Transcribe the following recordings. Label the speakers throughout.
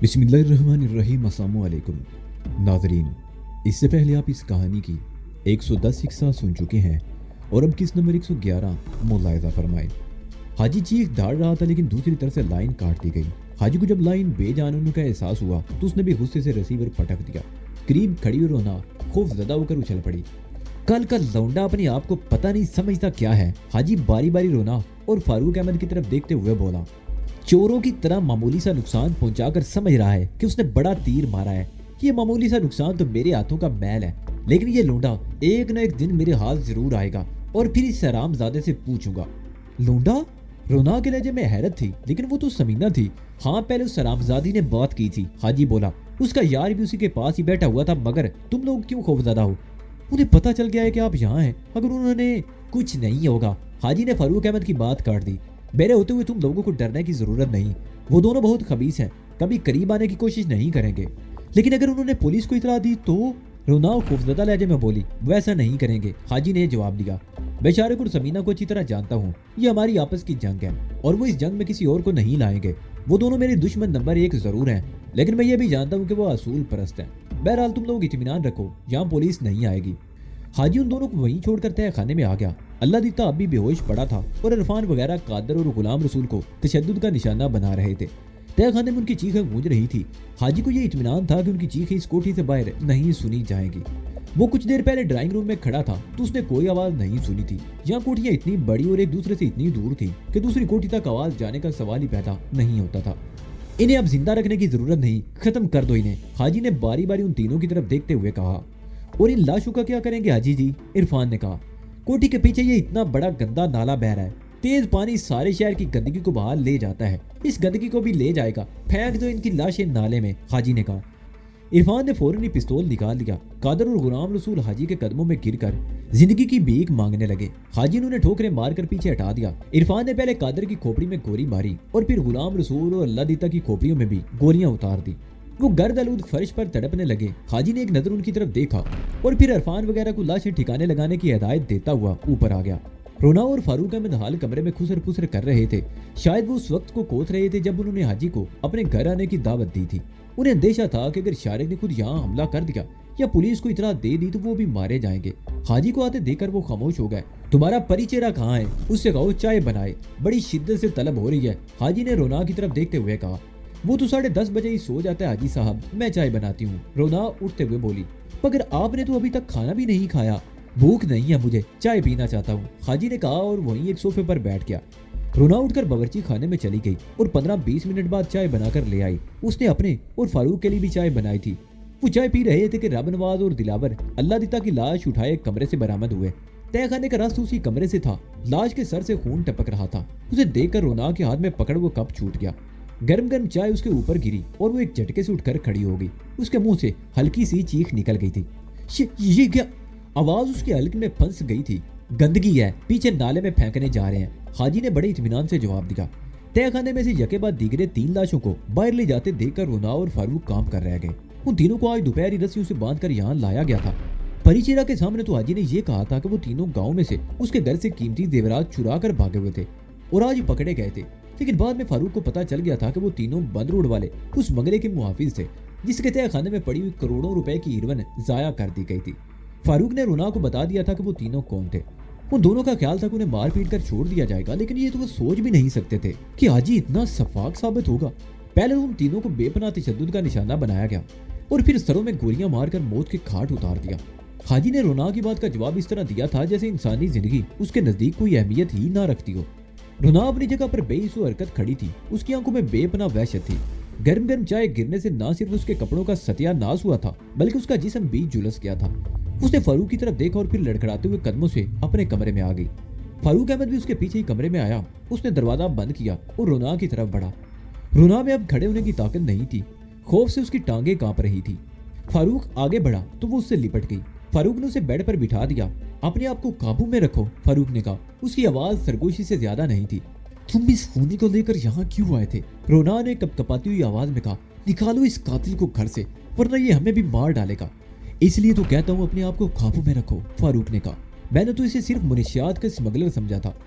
Speaker 1: बिस्मिल्लाहिर्रहमानिर्रहीम। अस्सलाम वालेकुम नाज़रीन, इससे पहले आप इस कहानी की 110 हिस्सा सुन चुके हैं और अब किस नंबर 111 मुलाहिज़ा फरमाएं। हाजी चीख दाड़ रहा था लेकिन दूसरी तरफ से लाइन काट दी गई। हाजी को जब लाइन बेजान होने का एहसास हुआ तो उसने भी गुस्से से रिसीवर पटक दिया। करीब खड़ी हुई रोना खौफजदा होकर उछल पड़ी। कल का लौंडा अपने आप को पता नहीं समझता क्या है। हाजी बारी बारी रोना और फारूक अहमद की तरफ देखते हुए बोला, चोरों की तरह मामूली सा नुकसान पहुंचाकर समझ रहा है कि उसने बड़ा तीर मारा है। ये मामूली सा नुकसान तो मेरे हाथों का मैल है, लेकिन ये लौंडा एक न एक दिन मेरे हाथ जरूर आएगा और फिर इस हरामजादे से पूछूंगा। लौंडा? रोना के लहजे में हैरत थी, लेकिन वो तो समीना थी। हाँ, पहले उस हरामजादी ने बात की थी। हाजी बोला, उसका यार भी उसी के पास ही बैठा हुआ था, मगर तुम लोग क्यों खौफजदा हो? उन्हें पता चल गया है कि आप यहाँ हैं। अगर उन्होंने कुछ नहीं होगा। हाजी ने फारूक अहमद की बात काट दी। मेरे होते हुए तुम लोगों को डरने की जरूरत नहीं। वो दोनों बहुत खबीस हैं, कभी करीब आने की कोशिश नहीं करेंगे। लेकिन अगर उन्होंने पुलिस को इतला दी तो? रोना खौफजदा लहजे में बोली, वैसा नहीं करेंगे। हाजी ने जवाब दिया, बेचारे को समीना को अच्छी तरह जानता हूँ। ये हमारी आपस की जंग है और वो इस जंग में किसी और को नहीं लाएंगे। वो दोनों मेरे दुश्मन नंबर 1 जरूर हैं, लेकिन मैं ये भी जानता हूँ कि वो असूल परस्त हैं। बहरहाल तुम लोग इत्मीनान रखो, यहाँ पुलिस नहीं आएगी। हाजी उन दोनों को वहीं छोड़कर तय खाने में आ गया। अल्लाह दिता अब भी बेहोश पड़ा था और इरफान वगैरह कादर और गुलाम रसूल को तशद्दुद का निशाना बना रहे थे। तय खाने में उनकी चीखें गूंज रही थी। हाजी को यह इत्मीनान था कि उनकी चीखें इस कोठी से बाहर नहीं सुनी जाएंगी। वो कुछ देर पहले ड्राइंग रूम में खड़ा था तो उसने कोई आवाज नहीं सुनी थी। यहाँ कोठियां इतनी बड़ी और एक दूसरे से इतनी दूर थी कि दूसरी कोठी तक आवाज जाने का सवाल ही पैदा नहीं होता था। इन्हें अब जिंदा रखने की जरूरत नहीं, खत्म कर दो इन्हें। हाजी ने बारी बारी उन तीनों की तरफ देखते हुए कहा। और इन लाशों का क्या करेंगे हाजी जी? इरफान ने कहा। कोठी के पीछे ये इतना बड़ा गंदा नाला बह रहा है। तेज पानी सारे शहर की गंदगी को बाहर ले जाता है, इस गंदगी को भी ले जाएगा। फेंक दो इनकी लाशें नाले में, हाजी ने कहा। इरफान ने फौरन ही पिस्तौल निकाल लिया। कादर और गुलाम रसूल हाजी के कदमों में गिरकर जिंदगी की भीख मांगने लगे। हाजी ने उन्हें ठोकरें मारकर पीछे हटा दिया। इरफान ने पहले कादर की खोपड़ी में गोली मारी और फिर गुलाम रसूल और अल्लाह दीता की खोपड़ियों में भी गोलियां उतार दी। वो गर्द आलूद फर्श पर तड़पने लगे। हाजी ने एक नजर उनकी तरफ देखा और फिर इरफान वगैरह को लाशें ठिकाने लगाने की हिदायत देता हुआ ऊपर आ गया। रोना और फारूक अहमद हाल कमरे में खुसर पुसर कर रहे थे। शायद वो उस वक्त को कोस रहे थे जब उन्होंने हाजी को अपने घर आने की दावत दी थी। उन्हें अंदेशा था कि अगर शारिक ने खुद यहाँ हमला कर दिया या पुलिस को इतला दे दी तो वो भी मारे जाएंगे। हाजी को आते देखकर वो खामोश हो गए। तुम्हारा परिचेरा कहाँ है? उससे कहो चाय बनाए, बड़ी शिद्दत से तलब हो रही है, हाजी ने रोना की तरफ देखते हुए कहा। वो तो 10:30 बजे ही सो जाता है हाजी साहब, मैं चाय बनाती हूँ, रोना उठते हुए बोली। मगर आपने तो अभी तक खाना भी नहीं खाया। भूख नहीं है मुझे, चाय पीना चाहता हूँ, हाजी ने कहा और वहीं एक सोफे पर बैठ गया। रोना उठकर बावर्ची खाने में चली गई और 15-20 मिनट बाद चाय बनाकर ले आई। उसने अपने और फारूक के लिए भी चाय बनाई थी। वो चाय पी रहे थे कि रबनवाज और दिलावर अल्लाह दिता की लाश उठाए कमरे से बरामद हुए। तय खाने का रास्ता उसी कमरे से था। लाश के सर से खून टपक रहा था। उसे देखकर रोना के हाथ में पकड़ वो कप छूट गया। गर्म गर्म चाय उसके ऊपर गिरी और वो एक झटके से उठकर खड़ी हो गई। उसके मुंह से हल्की सी चीख निकल गई थी। ये क्या? आवाज उसके हल्के में फंस गई थी। गंदगी है, पीछे नाले में फेंकने जा रहे हैं, हाजी ने बड़े इत्मीनान से जवाब दिया। तय खाने में से यके बाद दीगरे 3 लाशों को बाहर ले जाते देखकर रोना और फारूक काम कर रह गए। उन तीनों को आज दोपहर रस्सियों से बांधकर यहाँ लाया गया था। परिचेरा के सामने तो हाजी ने यह कहा था कि वो तीनों गाँव में से उसके घर से कीमती जेवरात चुरा कर भागे हुए थे और आज पकड़े गए थे। लेकिन बाद में फारूक को पता चल गया था कि वो तीनों बंद रोड वाले उस बंगले के मुहाफिज थे जिसके तय खाने में पड़ी हुई करोड़ों रुपए की हीरोइन जाया कर दी गई थी। फारूक ने रोना को बता दिया था कि वो तीनों कौन थे। उन दोनों का ख्याल था कि उन्हें मार पीट कर छोड़ दिया जाएगा, लेकिन ये तो वो सोच भी नहीं सकते थे कि हाजी इतना सफाक साबित होगा। पहले उन तीनों को बेपनाह तशद्दुद का निशाना बनाया गया और फिर सरों में गोलियां मारकर मौत के घाट उतार दिया। हाजी ने रोना की बात का जवाब इस तरह दिया था जैसे इंसानी जिंदगी उसके नजदीक कोई अहमियत ही ना रखती हो। रोना अपनी जगह पर बेइसो हरकत खड़ी थी। उसकी आंखों में बेपनाह वहशत थी। गर्म गर्म चाय गिरने से ना सिर्फ उसके कपड़ों का सत्यानाश हुआ था बल्कि उसका जिस्म भी झुलस गया था। उसने फारूक की तरफ देखा और फिर लड़खड़ाते हुए कदमों से अपने कमरे में आ गई। फारूक अहमद भी उसके पीछे ही कमरे में आया। उसने दरवाजा बंद किया और रोना की तरफ बढ़ा। रोना में अब खड़े होने की ताकत नहीं थी। खौफ से उसकी टांगें कांप रही थी। फारूक आगे बढ़ा तो वो उससे लिपट गई। फारूक ने उसे बेड पर बिठा दिया। अपने आप को काबू में रखो, फारूक ने कहा। उसकी आवाज सरगोशी से ज्यादा नहीं थी। तुम इस खूनी को लेकर यहाँ क्यों आए थे? रोना ने कपकपाती हुई आवाज में कहा। निकालो इस कातिल को घर से, वरना ये हमें भी मार डालेगा। इसलिए तो कहता हूँ अपने आप को काबू में रखो, फारूक ने कहा। मैंने तो इसे सिर्फ मुनशियात का स्मगलर समझा था।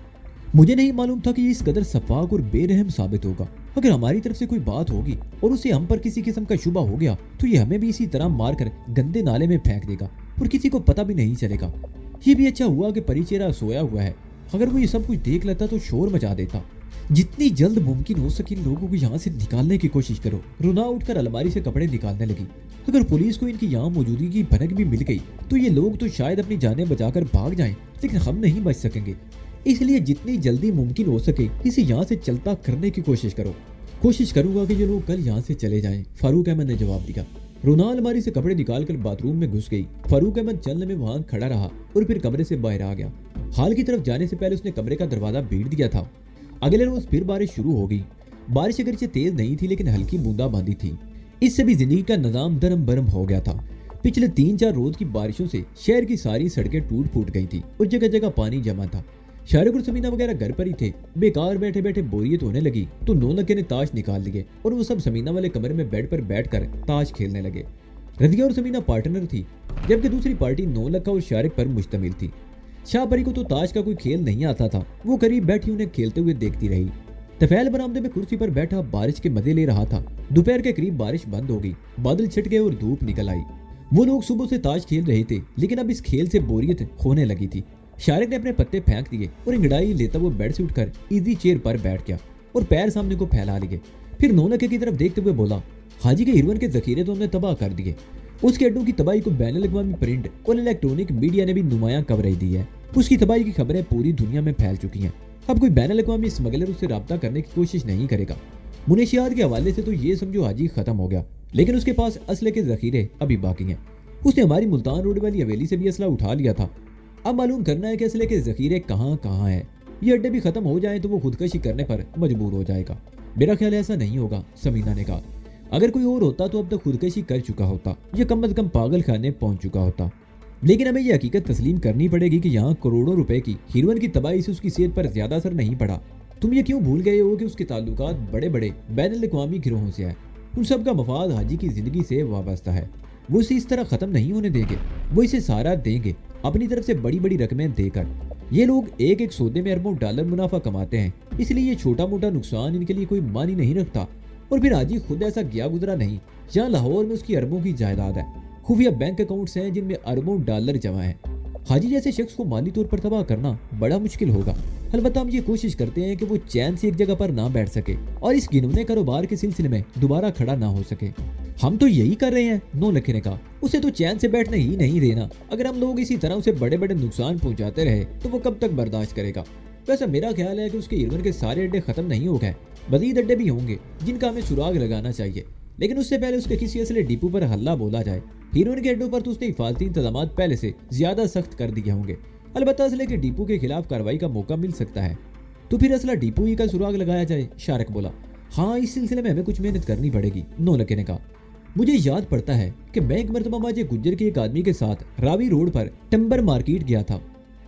Speaker 1: मुझे नहीं मालूम था कि ये इस कदर सफाक और बेरहम साबित होगा। अगर हमारी तरफ से कोई बात होगी और उसे हम पर किसी किस्म का शुबा हो गया तो ये हमें भी इसी तरह मारकर गंदे नाले में फेंक देगा और किसी को पता भी नहीं चलेगा। ये भी अच्छा हुआ कि परिचेरा सोया हुआ है, अगर वो ये सब कुछ देख लेता तो शोर मचा देता। जितनी जल्द मुमकिन हो सके इन लोगों को यहाँ से निकालने की कोशिश करो। रुना उठकर अलमारी से कपड़े निकालने लगी। अगर पुलिस को इनकी यहाँ मौजूदगी की भनक भी मिल गई तो ये लोग तो शायद अपनी जानें बचाकर भाग जाएं, लेकिन हम नहीं बच सकेंगे। इसलिए जितनी जल्दी मुमकिन हो सके इसे यहाँ से चलता करने की कोशिश करो। कोशिश करूंगा कि ये लोग कल यहाँ से चले जाएं, फारूक अहमद ने जवाब दिया। रोना अलमारी से कपड़े निकालकर बाथरूम में घुस गई। फारूक अहमद चलने में वहां खड़ा रहा और फिर कमरे से बाहर आ गया। हाल की तरफ जाने से पहले उसने कमरे का दरवाजा भीड़ दिया था। अगले रोज फिर बारिश शुरू हो गई। बारिश अगरचे तेज नहीं थी लेकिन हल्की बूंदाबांदी थी। इससे भी जिंदगी का निजाम दरम बरम हो गया था। पिछले 3-4 रोज की बारिशों से शहर की सारी सड़कें टूट फूट गई थी और जगह जगह पानी जमा था। शारिक और समीना वगैरह घर पर ही थे। बेकार बैठे बैठे बोरियत होने लगी तो नौलखे ने ताश निकाल लिए और वो सब समीना वाले कमरे में बेड पर बैठकर ताश खेलने लगे। रदिया और समीना पार्टनर थी, जबकि दूसरी पार्टी नौलखा और शारिक पर मुश्तमिल थी। शाहपरी को तो ताश का कोई खेल नहीं आता था। वो करीब बैठी उन्हें खेलते हुए देखती रही। तफैल बरामदे में कुर्सी पर बैठा बारिश के मजे ले रहा था। दोपहर के करीब बारिश बंद हो गई, बादल छिट गए और धूप निकल आई। वो लोग सुबह से ताश खेल रहे थे लेकिन अब इस खेल से बोरियत होने लगी थी। शारिक ने अपने पत्ते फेंक दिए और इंगड़ाई लेता वो बेड से उठकर इजी चेयर पर बैठ गया और पैर सामने को फैला लिए। फिर नौलखे की तरफ देखते हुए बोला, हाजी के हिरवन के जखीरे तो हमने तबाह कर दिए। उसके अड्डों की तबाही को बैन अल-अक़वामी प्रिंट और इलेक्ट्रॉनिक मीडिया ने भी नुमायां कवरेज दी है। उसकी तबाही की खबरें पूरी दुनिया में फैल चुकी हैं। अब कोई बैन अल-अक़वामी स्मगलर उससे राब्ता करने की कोशिश नहीं करेगा। मुनशियात के हवाले से तो ये समझो हाजी खत्म हो गया, लेकिन उसके पास असले के जखीरे अभी बाकी हैं। उसने हमारी मुल्तान रोड वाली हवेली से भी असला उठा लिया था। अब मालूम करना है कि असले के जखीरे कहाँ कहाँ हैं। ये अड्डे भी खत्म हो जाएं तो वो खुदकशी करने पर मजबूर हो जाएगा। मेरा ख्याल ऐसा नहीं होगा, समीना ने कहा। अगर कोई और होता तो अब तक खुदकशी कर चुका होता, ये कम अज कम पागल खाने पहुंच चुका होता। लेकिन हमें ये हकीकत तस्लीम करनी पड़ेगी कि यहाँ करोड़ों रुपए की हिरवन की तबाही से उसकी सेहत पर ज्यादा असर नहीं पड़ा। तुम ये क्यों भूल गए हो कि उसके ताल्लुकात बड़े बड़े बैन अल-अक़वामी गिरोहों से है। उन सब का मफाद हाजी की जिंदगी से वाबस्ता है। वो इसे इस तरह खत्म नहीं होने देंगे, वो इसे सारा देंगे अपनी तरफ से बड़ी बड़ी रकमें देकर। ये लोग एक एक सौदे में अरबों डॉलर मुनाफा कमाते हैं, इसलिए ये छोटा मोटा नुकसान इनके लिए कोई मानी नहीं रखता। और फिर हाजी खुद ऐसा गया गुजरा नहीं। यहाँ लाहौर में उसकी अरबों की जायदाद है, खुफिया बैंक अकाउंट्स हैं जिनमें अरबों डॉलर जमा है। हाजी जैसे शख्स को माली तौर पर तबाह करना बड़ा मुश्किल होगा। अलबत्ता हम ये कोशिश करते हैं कि वो चैन से एक जगह पर ना बैठ सके और इस गिनौने कारोबार के सिलसिले में दोबारा खड़ा ना हो सके। हम तो यही कर रहे हैं, नौलखे ने कहा। उसे तो चैन से बैठने ही नहीं देना। अगर हम लोग इसी तरह उसे बड़े बड़े नुकसान पहुंचाते रहे तो वो कब तक बर्दाश्त करेगा। वैसे मेरा ख्याल है कि उसके हिरवन के सारे अड्डे खत्म नहीं हो गए, मजीद अड्डे भी होंगे जिनका हमें सुराग लगाना चाहिए। लेकिन उससे पहले उसके किसी असले डिपो पर हल्ला बोला जाए। हिरवन के अड्डों पर तो उसने हिफाजती इंतजाम पहले से ज्यादा सख्त कर दिए होंगे। अलबत्ता असले के डिपो के खिलाफ कार्रवाई का मौका मिल सकता है, तो फिर असला डिपो ही का सुराग लगाया जाए, शारिक बोला। हाँ, इस सिलसिले में हमें कुछ मेहनत करनी पड़ेगी, नौलखे ने कहा। मुझे याद पड़ता है कि मैं एक मरतबा माजे गुज्जर के एक आदमी के साथ रावी रोड पर टिम्बर मार्केट गया था।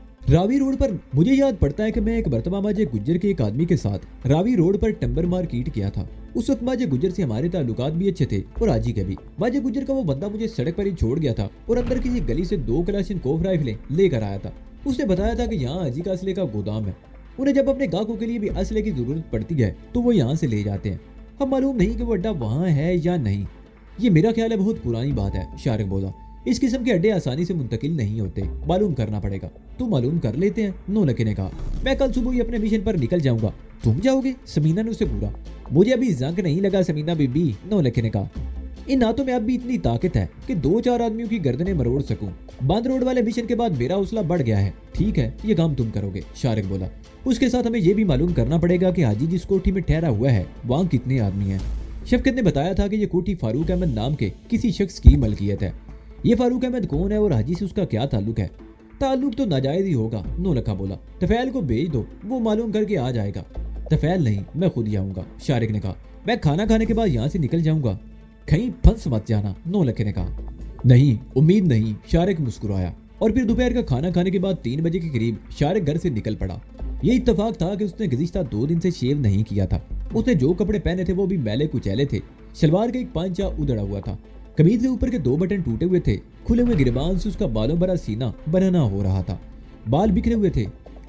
Speaker 1: मुझे याद पड़ता है कि मैं एक मरतबा माजे गुज्जर के एक आदमी के साथ रावी रोड पर टिम्बर मार्केट गया था। उस वक्त माजे गुज्जर से हमारे ताल्लुकात भी अच्छे थे और हाजी के भी। माजे गुज्जर का वो बंदा मुझे सड़क पर ही छोड़ गया था और अंदर किसी गली से 2 कलाशिनकोव राइफलें लेकर आया था। उसने बताया था कि यहाँ हाजी का असले का गोदाम है। उन्हें जब अपने गाहकों के लिए भी असले की जरूरत पड़ती है तो वो यहाँ से ले जाते हैं। अब मालूम नहीं कि वो अड्डा वहाँ है या नहीं। ये मेरा ख्याल है बहुत पुरानी बात है, शारिक बोला। इस किस्म के अड्डे आसानी से मुंतकिल नहीं होते, मालूम करना पड़ेगा। तो मालूम कर लेते हैं, नौलखे ने कहा। मैं कल सुबह ही अपने मिशन पर निकल जाऊंगा। तुम जाओगे? समीना ने उसे पूछा। मुझे अभी जंग नहीं लगा समीना बीबी, नौलखे ने कहा। इन हाथों में अब भी इतनी ताकत है कि 2-4 आदमियों की गर्दनें मरोड़ सकूं। बंद रोड वाले मिशन के बाद मेरा हौसला बढ़ गया है। ठीक है, ये काम तुम करोगे, शारिक बोला। उसके साथ हमें यह भी मालूम करना पड़ेगा कि हाजी जिस कोठी में ठहरा हुआ है वहाँ कितने आदमी हैं। शफकत ने बताया था कि ये कोठी फारूक अहमद नाम के किसी शख्स की मलकियत है। ये फारूक अहमद कौन है और हाजी से उसका क्या ताल्लुक है? ताल्लुक तो नाजायज ही होगा, नौलखा बोला। तफैल को भेज दो, वो मालूम करके आ जाएगा। तफैल नहीं, मैं खुद ही आऊंगा, शारिक ने कहा। मैं खाना खाने के बाद यहाँ से निकल जाऊंगा, कहीं फंस मत जाना, नौलखे ने कहा। नहीं, उम्मीद नहीं, शारिक मुस्कुराया। और फिर दोपहर का खाना खाने के बाद 3 बजे के करीब शारिक घर से निकल पड़ा। ये इत्तेफाक था कि उसने गुज़िश्ता 2 दिन से शेव नहीं किया था। उसने जो कपड़े पहने थे वो भी मैले कुचैले थे। शलवार का एक पांचा उधड़ा हुआ था, कमीज के ऊपर के 2 बटन टूटे हुए थे। खुले हुए गिरबान से उसका बालों भरा सीना बनाना हो रहा था। बाल बिखरे हुए थे,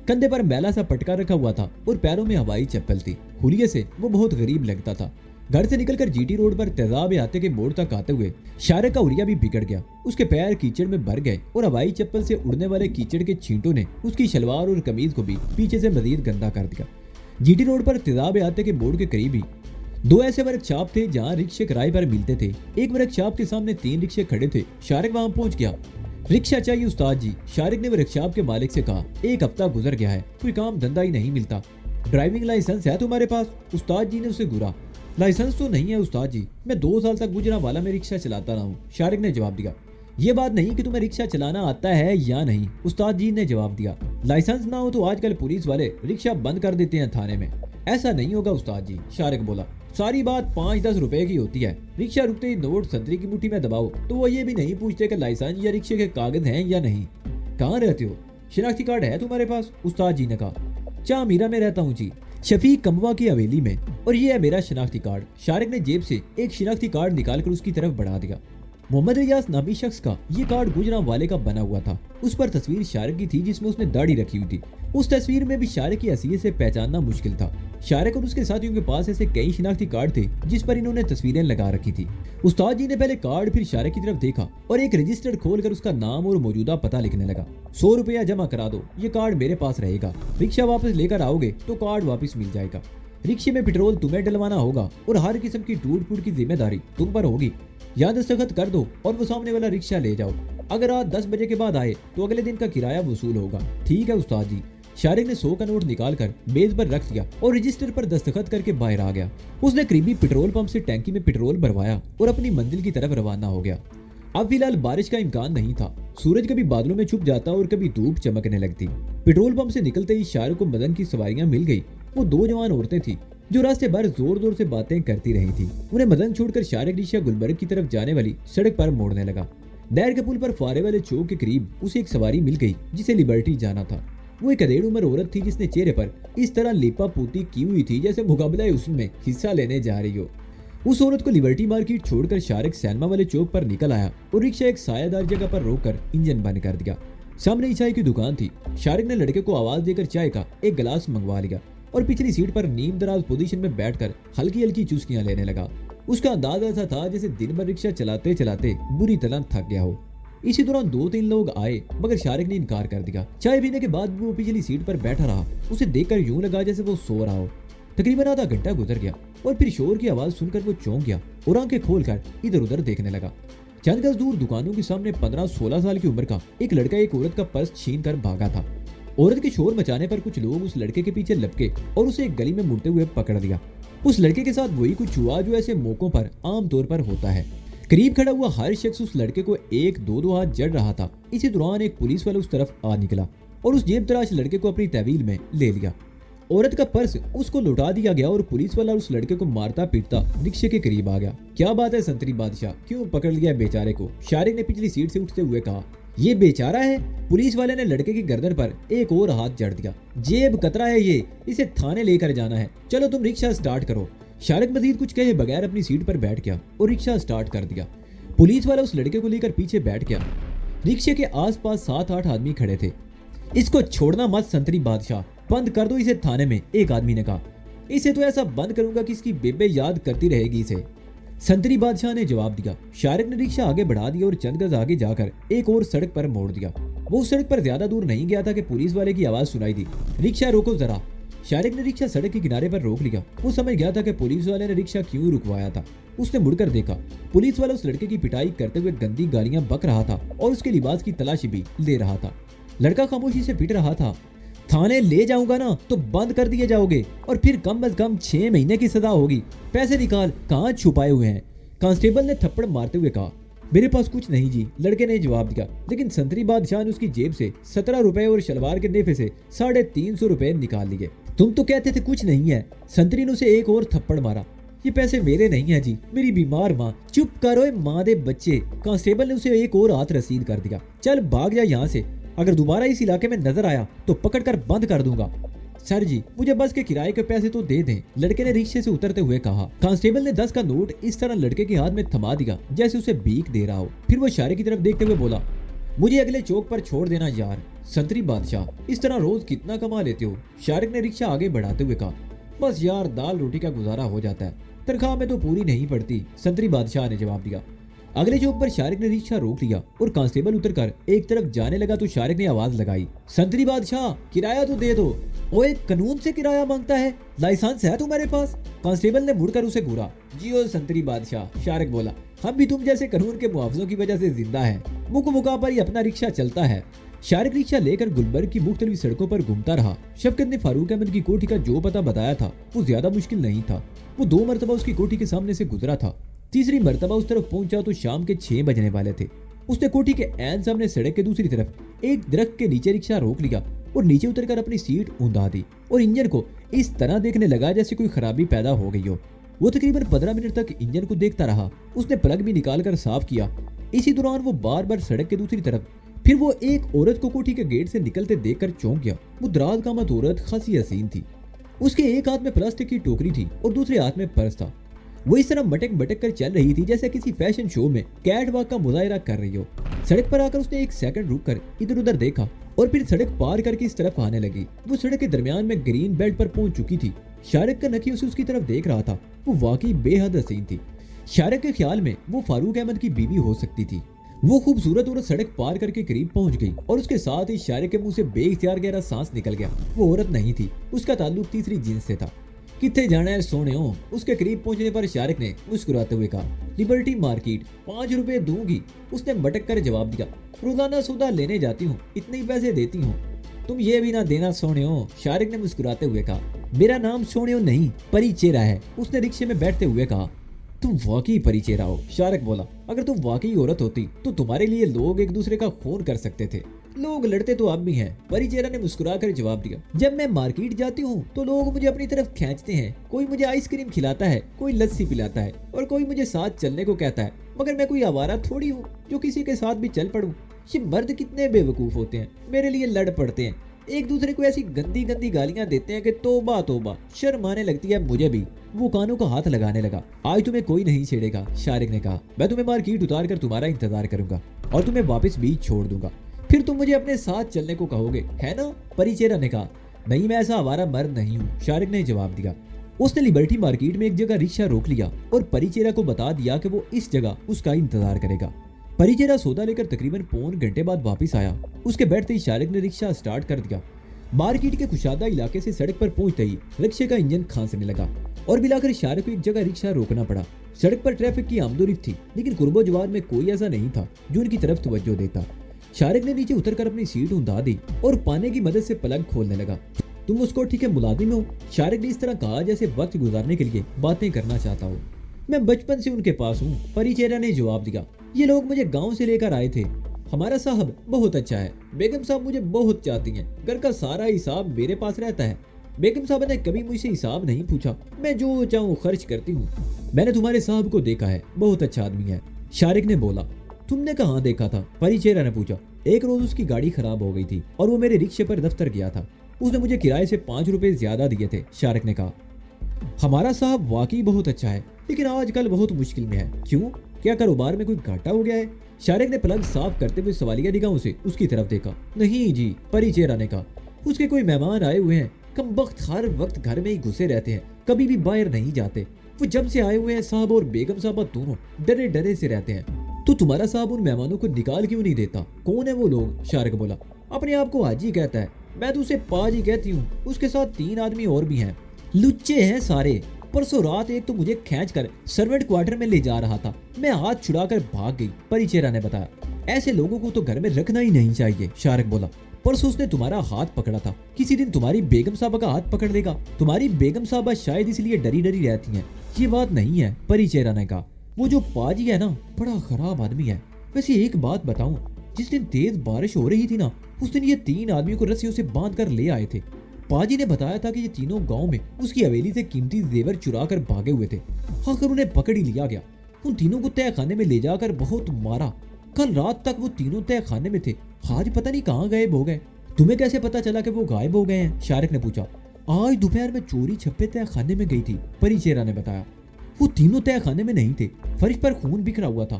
Speaker 1: कंधे पर मैला सा पटका रखा हुआ था और पैरों में हवाई चप्पल थी। हुलिये से वो बहुत गरीब लगता था। घर से निकलकर जीटी रोड पर तेजाब आते के मोड़ तक आते हुए शारक का हुलिया भी बिगड़ गया। उसके पैर कीचड़ में भर गए और हवाई चप्पल से उड़ने वाले कीचड़ के छींटों ने उसकी शलवार और कमीज को भी पीछे से मजीद गंदा कर दिया। जीटी रोड पर तेजाब आते के मोड़ के करीब ही दो ऐसे वर्कशॉप थे जहाँ रिक्शे किराए पर मिलते थे। एक वर्कशॉप के सामने 3 रिक्शे खड़े थे। शारक वहां पहुंच गया। रिक्शा चाहिए उस्ताद जी, शारक ने वर्कशॉप के मालिक से कहा। 1 हफ्ता गुजर गया है, कोई काम धंधा ही नहीं मिलता। ड्राइविंग लाइसेंस है तुम्हारे पास? उस्ताद जी ने उसे घूरा। लाइसेंस तो नहीं है उस्ताद जी, मैं 2 साल तक गुजरांवाला में रिक्शा चलाता रहा हूँ, शारक ने जवाब दिया। ये बात नहीं कि तुम्हें रिक्शा चलाना आता है या नहीं, उस्ताद जी ने जवाब दिया। लाइसेंस ना हो तो आजकल पुलिस वाले रिक्शा बंद कर देते हैं थाने में। ऐसा नहीं होगा उस्ताद जी, शारक बोला। सारी बात 5-10 रुपए की होती है। रिक्शा रुकते ही नोट संतरी की मुट्ठी में दबाओ तो वो ये भी नहीं पूछते कि लाइसेंस या रिक्शे के कागज हैं या नहीं। कहाँ रहते हो? शिनाख्ती कार्ड है तुम्हारे पास? उस्ताद जी ने कहा। चाह मीरा में रहता हूँ जी, शफीक कमवा की हवेली में, और ये है मेरा शिनाख्ती कार्ड। शारक ने जेब से एक शिनाख्ती कार्ड निकालकर उसकी तरफ बढ़ा दिया। मोहम्मद रियाज नामी शख्स का ये कार्ड गुजरांवाले का बना हुआ था। उस पर तस्वीर शारक की थी जिसमें उसने दाढ़ी रखी हुई थी। उस तस्वीर में भी शारक की हैसियत से पहचानना मुश्किल था। शारक और उसके साथियों के पास ऐसे कई शिनाख्ती कार्ड थे जिस पर इन्होंने तस्वीरें लगा रखी थी। उस्ताद जी ने पहले कार्ड फिर शारक की तरफ देखा और एक रजिस्टर खोलकर उसका नाम और मौजूदा पता लिखने लगा। 100 रुपया जमा करा दो, ये कार्ड मेरे पास रहेगा। रिक्शा वापस लेकर आओगे तो कार्ड वापस मिल जाएगा। रिक्शे में पेट्रोल तुम्हें डलवाना होगा और हर किस्म की टूट फूट की जिम्मेदारी तुम पर होगी। यहाँ दस्तखत कर दो और वो सामने वाला रिक्शा ले जाओ। अगर रात 10 बजे के बाद आए तो अगले दिन का किराया वसूल होगा। ठीक है उस्ताद जी। शारिक ने 100 का नोट निकालकर मेज पर रख दिया और रजिस्टर पर दस्तखत करके बाहर आ गया। उसने करीबी पेट्रोल पंप से टैंकी में पेट्रोल भरवाया और अपनी मंजिल की तरफ रवाना हो गया। अब फिलहाल बारिश का इम्कान नहीं था। सूरज कभी बादलों में छुप जाता और कभी धूप चमकने लगती। पेट्रोल पंप से निकलते ही शारिक को मदन की सवारियां मिल गई। वो 2 जवान औरतें थी जो रास्ते भर जोर जोर से बातें करती रही थी। उन्हें मदन छोड़कर शारिक रिक्शा गुलबर्ग की तरफ जाने वाली सड़क पर मोड़ने लगा। नहर के पुल पर फुआरे वाले चौक के करीब उसे एक सवारी मिल गई जिसे लिबर्टी जाना था। वो एक अधेड़ उम्र औरत थी जिसने चेहरे पर इस तरह लिपा पोती की हुई थी जैसे मुकाबला उसमें हिस्सा लेने जा रही हो। उस औरत को लिबर्टी मार्केट छोड़कर शारिक सैनमा वाले चौक पर निकल आया और रिक्शा एक सायादार जगह पर रोककर इंजन बंद कर दिया। सामने ही चाय की दुकान थी। शारिक ने लड़के को आवाज देकर चाय का एक गिलास मंगवा लिया और पिछली सीट पर नीम दराज पोजीशन में बैठकर हल्की हल्की चुस्कियां लेने लगा। उसका अंदाज ऐसा था जैसे दिन भर रिक्शा चलाते चलाते बुरी तरह थक गया हो। इसी दौरान 2-3 लोग आए मगर शारिक ने इनकार कर दिया। चाय पीने के बाद भी वो पिछली सीट पर बैठा रहा। उसे देखकर यूं लगा जैसे वो सो रहा हो। तकरीबन आधा घंटा गुजर गया और फिर शोर की आवाज सुनकर वो चौंक गया और आंखें खोलकर इधर उधर देखने लगा। चंद गज दूर दुकानों के सामने 15-16 साल की उम्र का एक लड़का एक औरत का पर्स छीन कर भागा था। औरत के शोर मचाने पर कुछ लोग उस लड़के के पीछे लपके और उसे एक गली में मुड़ते हुए पकड़ दिया। उस लड़के के साथ वही कुछ हुआ जो ऐसे मौकों पर आम तौर पर होता है। करीब खड़ा हुआ हर शख्स उस लड़के को 1-2 हाथ जड़ रहा था। इसी दौरान एक पुलिस वाला उस तरफ आ निकला और उस जेब तराश लड़के को अपनी तहवील में ले लिया। औरत का पर्स उसको लौटा दिया गया और पुलिस वाला उस लड़के को मारता पीटता रिक्शे के करीब आ गया। क्या बात है संतरी बादशाह, क्यों पकड़ लिया बेचारे को? शारिक ने पिछली सीट से उठते हुए कहा। ये बेचारा है? पुलिस वाले ने लड़के की गर्दन पर एक और हाथ जड़ दिया। जेब कतरा है ये, इसे थाने लेकर जाना है। चलो तुम रिक्शा स्टार्ट करो। शारिक मजीद कुछ कहे बगैर अपनी सीट पर बैठ गया और रिक्शा स्टार्ट कर दिया। पुलिस वाला उस लड़के को लेकर पीछे बैठ गया। रिक्शे के आसपास 7-8 आदमी खड़े थे। इसको छोड़ना मत संतरी बादशाह, बंद कर दो इसे थाने में, एक आदमी ने कहा। इसे तो ऐसा बंद करूंगा कि इसकी बेबे याद करती रहेगी इसे, संतरी बादशाह ने जवाब दिया। शारिक ने रिक्शा आगे बढ़ा दिया और चंद गज आगे जाकर एक और सड़क पर मोड़ दिया। वो उस सड़क पर ज्यादा दूर नहीं गया था कि पुलिस वाले की आवाज सुनाई दी। रिक्शा रोको जरा। शारिक ने रिक्शा सड़क के किनारे पर रोक लिया। वो समझ गया था कि पुलिस वाले ने रिक्शा क्यों रुकवाया था। उसने मुड़कर देखा। पुलिस वाला उस लड़के की पिटाई करते हुए गंदी गालियां बक रहा था और उसके लिबास की तलाशी भी ले रहा था। लड़का खामोशी से पिट रहा था। थाने ले जाऊंगा ना तो बंद कर दिए जाओगे और फिर कम अज कम 6 महीने की सजा होगी। पैसे निकाल, कहाँ छुपाए हुए हैं? कांस्टेबल ने थप्पड़ मारते हुए कहा। मेरे पास कुछ नहीं जी, लड़के ने जवाब दिया। लेकिन संतरी बादशाह ने उसकी जेब से 17 रुपए और शलवार के नेफे से 350 रुपए निकाल लिए। तुम तो कहते थे कुछ नहीं है। संतरी ने उसे एक और थप्पड़ मारा। ये पैसे मेरे नहीं है जी, मेरी बीमार माँ। चुप करो माँ दे बच्चे। कांस्टेबल ने उसे एक और हाथ रसीद कर दिया। चल भाग जा यहाँ से, अगर दोबारा इस इलाके में नजर आया तो पकड़कर बंद कर दूंगा। सर जी मुझे बस के किराए के पैसे तो दे दें, लड़के ने रिक्शे से उतरते हुए कहा। कांस्टेबल ने 10 का नोट इस तरह लड़के के हाथ में थमा दिया जैसे उसे भीख दे रहा हो। फिर वो शारिक की तरफ देखते हुए बोला, मुझे अगले चौक पर छोड़ देना यार। संतरी बादशाह, इस तरह रोज कितना कमा लेते हो? शारिक ने रिक्शा आगे बढ़ाते हुए कहा। बस यार, दाल रोटी का गुजारा हो जाता है, तनख्वाह में तो पूरी नहीं पड़ती, संतरी बादशाह ने जवाब दिया। अगले चौक पर शारिक ने रिक्शा रोक लिया और कांस्टेबल उतरकर एक तरफ जाने लगा तो शारिक ने आवाज लगाई, संतरी बादशाह, किराया तो दे दो। ओए, कानून से किराया मांगता है? लाइसेंस है तुम्हारे पास? कांस्टेबल ने मुड़कर उसे घूरा। जी ओ संतरी बादशाह, शारिक बोला, हम भी तुम जैसे कानून के मुआवजों की वजह से जिंदा है। मुख मुका पर ही अपना रिक्शा चलता है। शारिक रिक्शा लेकर गुलबर्ग की मुख्तलिफ सड़कों पर घूमता रहा। शफकत ने फारूक अहमद की कोठी का जो पता बताया था वो ज्यादा मुश्किल नहीं था। वो 2 मरतबा उसकी कोठी के सामने से गुजरा था। तीसरी मरतबा उस तरफ पहुंचा तो शाम के 6 बजने वाले थे। उसने कोठी के ऐन सामने सड़क के दूसरी तरफ एक दरख्त के नीचे रिक्शा रोक लिया और नीचे उतरकर अपनी सीट ऊंधा दी और इंजन को इस तरह देखने लगा जैसे कोई खराबी पैदा हो गई हो। वो तकरीबन 15 मिनट तक इंजन को देखता रहा। उसने प्लग भी निकाल कर साफ किया। इसी दौरान वो बार बार सड़क के दूसरी तरफ, फिर वो एक औरत को कोठी के गेट से निकलते देखकर चौंक गया। वो दराज कामत औरत खासी हसीन थी। उसके एक हाथ में प्लास्टिक की टोकरी थी और दूसरे हाथ में पर्स था। वो इस तरह मटक मटक कर चल रही थी जैसे किसी फैशन शो में कैट वॉक का मुजाहरा कर रही हो। सड़क पर आकर उसने एक सेकंड रुककर इधर उधर देखा और फिर सड़क पार करके इस तरफ आने लगी। वो सड़क के दरमियान में ग्रीन बेल्ट पर पहुंच चुकी थी। शारिक का नखी उसे उसकी तरफ देख रहा था। वो वाकई बेहद हसीन थी। शारिक के ख्याल में वो फारूक अहमद की बीवी हो सकती थी। वो खूबसूरत औरत सड़क पार करके करीब पहुंच गई और उसके साथ ही शारिक के मुंह से बेइख्तियार गहरा सांस निकल गया। वो औरत नहीं थी, उसका ताल्लुक तीसरी जिन्स से था। कितने जाना है सोनियो? उसके करीब पहुंचने पर शारिक ने मुस्कुराते हुए कहा, लिबर्टी मार्केट, 5 रुपए दूंगी। उसने मटक कर जवाब दिया, रोजाना सौदा लेने जाती हूँ, इतने ही पैसे देती हूँ। तुम ये भी ना देना सोनियो, शारिक ने मुस्कुराते हुए कहा। मेरा नाम सोनियो नहीं, परिचेरा है, उसने रिक्शे में बैठते हुए कहा। तुम वाकई परिचेरा हो, शारिक बोला। अगर तुम वाकई औरत होती तो तुम्हारे लिए लोग एक दूसरे का खून कर सकते थे। लोग लड़ते तो अब भी हैं, परिचेरा ने मुस्कुराकर जवाब दिया। जब मैं मार्केट जाती हूँ तो लोग मुझे अपनी तरफ खींचते हैं। कोई मुझे आइसक्रीम खिलाता है, कोई लस्सी पिलाता है और कोई मुझे साथ चलने को कहता है। मगर मैं कोई आवारा थोड़ी हूँ जो किसी के साथ भी चल पड़ूं। ये मर्द कितने बेवकूफ होते हैं, मेरे लिए लड़ पड़ते हैं, एक दूसरे को ऐसी गंदी गंदी गालियां देते हैं कि तौबा तौबा, शर्म आने लगती है मुझे भी। वो कानों का हाथ लगाने लगा। आज तुम्हें कोई नहीं छेड़ेगा, शारिक ने कहा। मैं तुम्हें मार्केट उतार कर तुम्हारा इंतजार करूंगा और तुम्हें वापस बीच छोड़ दूंगा। फिर तुम मुझे अपने साथ चलने को कहोगे, है ना? परिचेरा ने कहा। नहीं, मैं ऐसा आवारा मर्द नहीं हूँ, शारिक ने जवाब दिया। उसने लिबर्टी मार्केट में एक जगह रिक्शा रोक लिया और परिचेरा को बता दिया कि वो इस जगह उसका इंतजार करेगा। परिचेरा सौदा लेकर तकरीबन 1.25 घंटे बाद वापस आया। उसके बैठते ही शारिक ने रिक्शा स्टार्ट कर दिया। मार्केट के कुशादा इलाके से सड़क पर पहुंचते ही रिक्शे का इंजन खांसने लगा और मिलाकर शारिक को एक जगह रिक्शा रोकना पड़ा। सड़क पर ट्रैफिक की आमदोरफ्त थी, लेकिन कुर्बो जवार में कोई ऐसा नहीं था जो उनकी तरफ तवज्जो देता। शारिक ने नीचे उतरकर अपनी सीट ऊंधा दी और पाने की मदद से प्लग खोलने लगा। तुम उसको ठीक है मुलाजिम हो? शारिक ने इस तरह कहा जैसे वक्त गुजारने के लिए बातें करना चाहता हो। मैं बचपन से उनके पास हूँ, परिचेरा ने जवाब दिया। ये लोग मुझे गाँव से लेकर आए थे। हमारा साहब बहुत अच्छा है, बेगम साहब मुझे बहुत चाहती हैं, घर का सारा हिसाब मेरे पास रहता है। बेगम साहब ने कभी मुझसे हिसाब नहीं पूछा, मैं जो चाहूँ खर्च करती हूँ। मैंने तुम्हारे साहब को देखा है, बहुत अच्छा आदमी है, शारिक ने बोला। तुमने कहाँ देखा था? परिचेरा ने पूछा। एक रोज उसकी गाड़ी खराब हो गई थी और वो मेरे रिक्शे पर दफ्तर गया था। उसने मुझे किराए से 5 रुपए ज्यादा दिए थे, शारिक ने कहा। हमारा साहब वाकई बहुत अच्छा है, लेकिन आजकल बहुत मुश्किल में है। क्यों? क्या कारोबार में कोई घाटा हो गया है? शारिक ने प्लग साफ करते हुए सवालिया निगाहों से उसकी तरफ देखा। नहीं जी, परिचेरा ने कहा। उसके कोई मेहमान आए हुए हैं, कम वक्त हर वक्त घर में ही घुसे रहते हैं, कभी भी बाहर नहीं जाते। वो जब से आए हुए हैं साहब और बेगम साहबा दोनों डरे डरे से रहते हैं। तो तुम्हारा साहब उन मेहमानों को निकाल क्यों नहीं देता? कौन है वो लोग? शारिक बोला। अपने आप को हाजी कहता है, मैं तो उसे पाजी कहती हूँ। उसके साथ 3 आदमी और भी हैं, लुच्चे हैं सारे। परसों रात एक तो मुझे खींच कर सर्वेंट क्वार्टर में ले जा रहा था, मैं हाथ छुड़ाकर भाग गई, परिचेरा ने बताया। ऐसे लोगों को तो घर में रखना ही नहीं चाहिए, शारिक बोला। परसों उसने तुम्हारा हाथ पकड़ा था, किसी दिन तुम्हारी बेगम साहबा का हाथ पकड़ लेगा। तुम्हारी बेगम साहबा शायद इसलिए डरी डरी रहती हैं। ये बात नहीं है, परिचेरा ने कहा। वो जो पाजी है ना, बड़ा खराब आदमी है। वैसे एक बात बताऊं, जिस दिन तेज बारिश हो रही थी ना, उस दिन ये 3 आदमियों को रस्सियों से बांध कर ले आए थे। पाजी ने बताया था कि ये तीनों गांव में उसकी हवेली से कीमती जेवर चुरा कर भागे हुए थे। आखिर उन्हें पकड़ ही लिया गया। उन तीनों को तय खाने में ले जाकर बहुत मारा। कल रात तक वो तीनों तय खाने में थे, आज पता नहीं कहाँ गायब हो गए। तुम्हें कैसे पता चला कि वो गायब हो गए हैं? शारिक ने पूछा। आज दोपहर में चोरी छप्पे तय खाने में गई थी, परिचेरा ने बताया। वो तीनों तय खाने में नहीं थे, फर्श पर खून बिखरा हुआ था।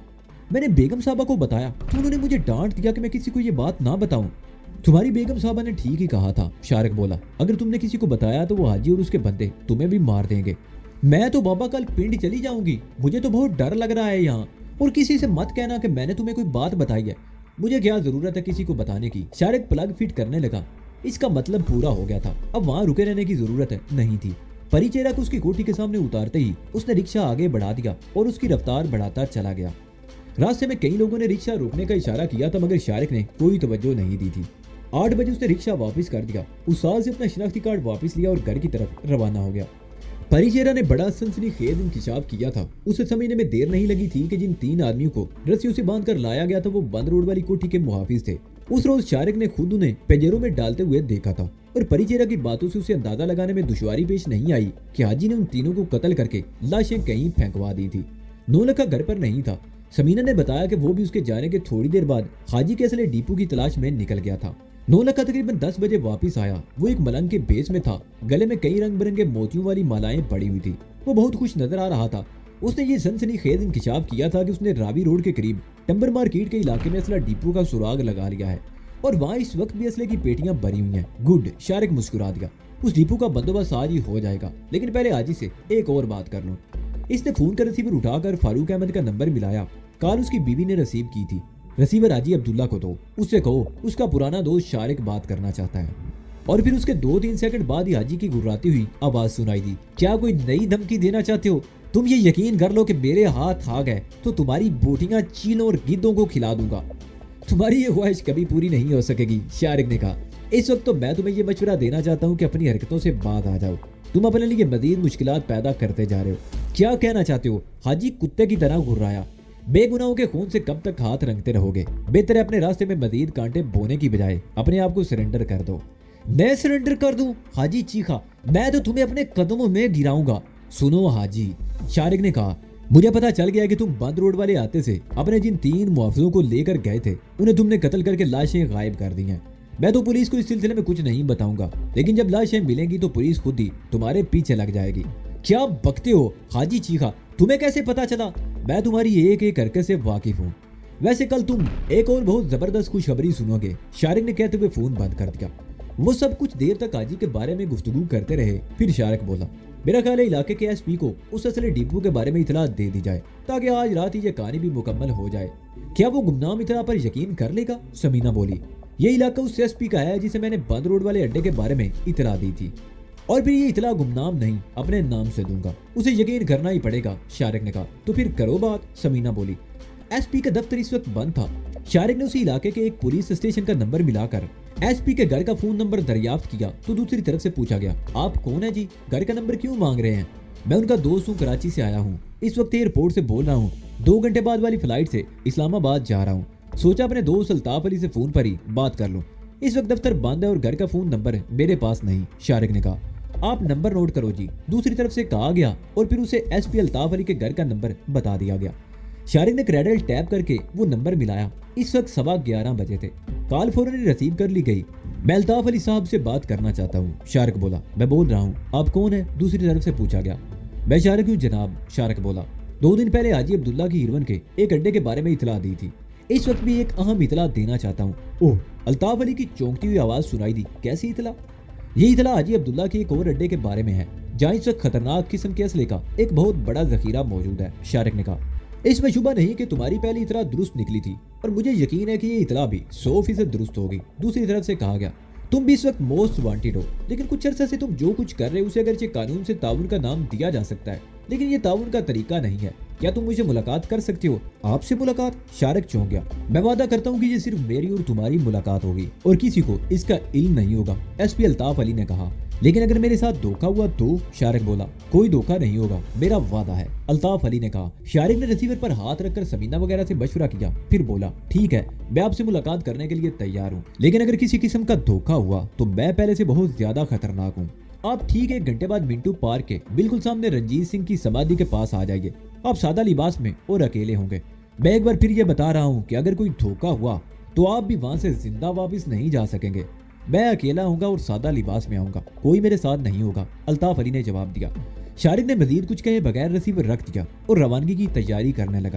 Speaker 1: मैंने बेगम साहबा को बताया तो उन्होंने मुझे डांट दिया कि मैं किसी को ये बात ना बताऊं। तुम्हारी बेगम साहबा ने ठीक ही कहा था, शारक बोला। अगर तुमने किसी को बताया तो वो हाजी और उसके बंदे तुम्हें भी मार देंगे। मैं तो बाबा कल पिंड चली जाऊंगी, मुझे तो बहुत डर लग रहा है यहाँ। और किसी से मत कहना कि मैंने तुम्हें कोई बात बताई है, मुझे क्या जरूरत है किसी को बताने की। शारक प्लग फिट करने लगा। इसका मतलब पूरा हो गया था, अब वहां रुके रहने की जरूरत नहीं थी। परिचेरा को उसकी कोठी के सामने उतारते ही उसने रिक्शा आगे बढ़ा दिया और उसकी रफ्तार बढ़ाता चला गया। रास्ते में कई लोगों ने रिक्शा रोकने का इशारा किया था, मगर शारक ने कोई तवज्जो नहीं दी थी। 8 बजे उसने रिक्शा वापस कर दिया, उस साल से अपना शिनाख्ती कार्ड वापस लिया और घर की तरफ रवाना हो गया। परिचेरा ने बड़ा सनसनीखेज इंकशाफ किया था। उसे समझने में देर नहीं लगी थी कि जिन 3 आदमियों को रस्सियों से बांधकर लाया गया था वो बंद रोड वाली कोठी के मुहाफिज थे। उस रोज शारक ने खुद उन्हें पेजेरों में डालते हुए देखा था और परिचेरा की बातों से उसे अंदाजा लगाने में दुश्वारी पेश नहीं आई कि हाजी ने उन तीनों को कत्ल करके लाशें कहीं फेंकवा दी थी। नौलखा घर पर नहीं था। समीना ने बताया कि वो भी उसके जाने के थोड़ी देर बाद हाजी के असले डीपू की तलाश में निकल गया था। नौलखा तकरीबन 10 बजे वापस आया। वो एक मलंग के बेस में था, गले में कई रंग बिरंगे मोतियों वाली मालाएं पड़ी हुई थी। वो बहुत खुश नजर आ रहा था। उसने ये सनसनीखेज इंकशाफ किया था कि उसने रावी रोड के करीब टंबर मार्केट के इलाके में असला डिपो का सुराग लगा लिया है और वहाँ इस वक्त भी असले की पेटियां भरी हुई हैं। गुड, शारक मुस्कुरा दिया। उस डिपो का बंदोबस्त आज ही हो जाएगा, लेकिन पहले हाजी से एक और बात कर लूं। इसने फोन का रिसीवर उठाकर फारूक अहमद का नंबर मिलाया। कॉल उसकी बीवी ने रिसीव की थी। रिसीवर हाजी अब्दुल्ला को दो, उससे कहो उसका पुराना दोस्त शारक बात करना चाहता है। और फिर उसके 2-3 सेकंड बाद ही हाजी की गुर्राती हुई आवाज सुनाई दी। क्या कोई नई धमकी देना चाहते हो? तुम ये यकीन कर लो कि मेरे हाथ आ गए तो तुम्हारी बोटियां चीलों और गिद्धों को खिला दूंगा। तुम्हारी ये ख्वाहिश कभी पूरी नहीं हो सकेगी, शारक ने कहा। इस वक्त तो मैं तुम्हें ये मशवरा देना चाहता हूँ कि अपनी हरकतों से बाज आ जाओ। तुम अपने लिए मजीद मुश्किलात पैदा करते जा रहे हो। क्या कहना चाहते हो? हाजी कुत्ते की तरह घुर्राया। बेगुनाहों के खून से कब तक हाथ रंगते रहोगे? बेहतर है अपने रास्ते में मजीद कांटे बोने की बजाय अपने आप को सरेंडर कर दो। मैं सरेंडर कर दूं? हाजी चीखा। मैं तो तुम्हें अपने कदमों में गिराऊंगा। सुनो हाजी, शारक ने कहा, मुझे पता चल गया कि तुम बंद रोड वाले आते से अपने जिन 3 मुआफिजों को लेकर गए थे उन्हें तुमने कत्ल करके लाशें गायब कर दी हैं। मैं तो पुलिस को इस सिलसिले में कुछ नहीं बताऊंगा, लेकिन जब लाशें मिलेंगी तो पुलिस खुद ही तुम्हारे पीछे लग जाएगी। क्या बकते हो? हाजी चीखा। तुम्हें कैसे पता चला? मैं तुम्हारी एक एक हरकत से वाकिफ हूँ। वैसे कल तुम एक और बहुत जबरदस्त खुशखबरी सुनोगे, शारक ने कहते हुए फोन बंद कर दिया। वो सब कुछ देर तक हाजी के बारे में गुफ्तगू करते रहे। फिर शारक बोला, मेरा ख्याल है इलाके के एसपी को उस असले डिपो के बारे में इतला दे दी जाए ताकि आज रात ही ये कहानी भी मुकम्मल हो जाए। क्या वो गुमनाम इतला पर यकीन कर लेगा? समीना बोली। ये इलाका उस एसपी का है जिसे मैंने बंद रोड वाले अड्डे के बारे में इतला दी थी, और फिर ये इतला गुमनाम नहीं अपने नाम से दूंगा। उसे यकीन करना ही पड़ेगा, शारक ने कहा। तो फिर करो बात, समीना बोली। एसपी का दफ्तर इस वक्त बंद था। शारक ने उसी इलाके के एक पुलिस स्टेशन का नंबर मिलाकर एसपी के घर का फोन नंबर दरियाफ्त किया तो दूसरी तरफ से पूछा गया, आप कौन है जी? घर का नंबर क्यों मांग रहे हैं? मैं उनका दोस्त हूँ, कराची से आया हूँ। इस वक्त एयरपोर्ट से बोल रहा हूँ। 2 घंटे बाद वाली फ्लाइट से इस्लामाबाद जा रहा हूँ। सोचा अपने दोस्त अल्ताफ अली से फोन पर ही बात कर लूँ। इस वक्त दफ्तर बंद है और घर का फोन नंबर मेरे पास नहीं, शारक ने कहा। आप नंबर नोट करो जी, दूसरी तरफ से कहा गया और फिर उसे एसपी अल्ताफ अली के घर का नंबर बता दिया गया। शारक ने क्रेडल टैप करके वो नंबर मिलाया। इस वक्त 11:15 बजे थे। कॉल फौरन रिसीव कर ली गई। मैं अल्ताफ अली साहब से बात करना चाहता हूँ, शारक बोला। मैं बोल रहा हूँ, आप कौन है? दूसरी तरफ से पूछा गया। मैं शारक हूँ जनाब, शारक बोला। 2 दिन पहले हाजी अब्दुल्ला की हिरवन के एक अड्डे के बारे में इतला दी थी। इस वक्त भी एक अहम इतला देना चाहता हूँ। ओह, अल्ताफ अली की चौंकती हुई आवाज सुनाई दी। कैसी इतला? ये इतला हाजी अब्दुल्ला के एक और अड्डे के बारे में है जहाँ इस वक्त खतरनाक किस्म के असले का एक बहुत बड़ा जखीरा मौजूद है, शारक ने कहा। इसमें शुबा नहीं कि तुम्हारी पहली इतला दुरुस्त निकली थी और मुझे यकीन है कि ये इतला भी 100% दुरुस्त होगी। दूसरी तरफ से कहा गया, तुम भी इस वक्त मोस्ट वांटेड हो, लेकिन कुछ अरसे से तुम जो कुछ कर रहे हो उसे अगरचे कानून से ताउन का नाम दिया जा सकता है, लेकिन ये ताउन का तरीका नहीं है। क्या तुम मुझे मुलाकात कर सकते हो? आपसे मुलाकात? शारक चौंक गया। मैं वादा करता हूँ कि ये सिर्फ मेरी और तुम्हारी मुलाकात होगी और किसी को इसका इल्म नहीं होगा, एसपी अल्ताफ अली ने कहा। लेकिन अगर मेरे साथ धोखा हुआ तो? शारक बोला। कोई धोखा नहीं होगा, मेरा वादा है, अल्ताफ अली ने कहा। शारक ने रिसीवर पर हाथ रखकर समीना वगैरह से मशवरा किया, फिर बोला, ठीक है, मैं आपसे मुलाकात करने के लिए तैयार हूँ, लेकिन अगर किसी किस्म का धोखा हुआ तो मैं पहले से बहुत ज्यादा खतरनाक हूँ। आप ठीक 1 घंटे बाद मिंटू पार्क के बिल्कुल सामने रंजीत सिंह की समाधि के पास आ जाइए। आप सादा लिबास में और अकेले होंगे। मैं एक बार फिर ये बता रहा हूँ कि अगर कोई धोखा हुआ तो आप भी वहां से जिंदा वापस नहीं जा सकेंगे। मैं अकेला होऊंगा और सादा लिबास में आऊंगा, कोई मेरे साथ नहीं होगा, अल्ताफ अली ने जवाब दिया। शारिक ने मजीद कुछ कहे बगैर रिसीवर रख दिया और रवानगी की तैयारी करने लगा।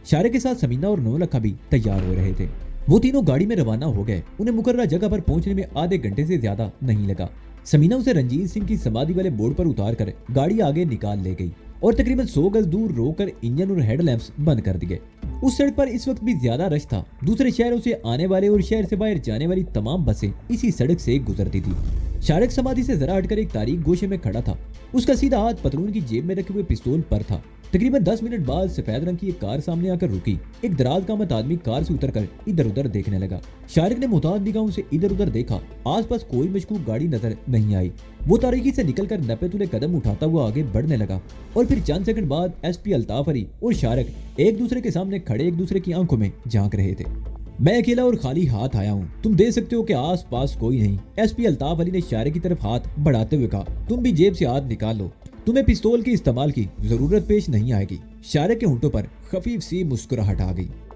Speaker 1: शारिक के साथ समीना और नौलखा भी तैयार हो रहे थे। वो तीनों गाड़ी में रवाना हो गए। उन्हें मुकर्रर जगह पर पहुंचने में आधे घंटे से ज्यादा नहीं लगा। समीना उसे रंजीत सिंह की समाधि वाले बोर्ड पर उतार कर गाड़ी आगे निकाल ले गई और तकरीबन 100 गज दूर रोककर इंजन और हेडलैम्प्स बंद कर दिए। उस सड़क पर इस वक्त भी ज्यादा रश था। दूसरे शहरों से आने वाले और शहर से बाहर जाने वाली तमाम बसें इसी सड़क से गुजरती थी। शारिक समाधि से जरा हटकर एक तारीख गोशे में खड़ा था। उसका सीधा हाथ पतलून की जेब में रखे हुए पिस्तौल पर था। तकरीबन 10 मिनट बाद सफेद रंग की एक कार सामने आकर रुकी। एक दराज कामत आदमी कार से उतरकर इधर उधर देखने लगा। शारिक ने मुताद निगाहों से इधर उधर देखा। आसपास कोई मशकूक गाड़ी नजर नहीं आई। वो तारीकी से निकलकर नपे तुले कदम उठाता हुआ आगे बढ़ने लगा और फिर चंद सेकंड बाद एसपी अल्ताफ अली और शारिक एक दूसरे के सामने खड़े एक दूसरे की आंखों में झांक रहे थे। मैं अकेला और खाली हाथ आया हूँ, तुम देख सकते हो कि आस पास कोई नहीं। एसपी अल्ताफ अली ने शारिक की तरफ हाथ बढ़ाते हुए कहा, तुम भी जेब से हाथ निकाल लो, तुम्हें पिस्तौल के इस्तेमाल की जरूरत पेश नहीं आएगी। शारिक के होंठों पर खफीफ सी मुस्कुराहट आ गई।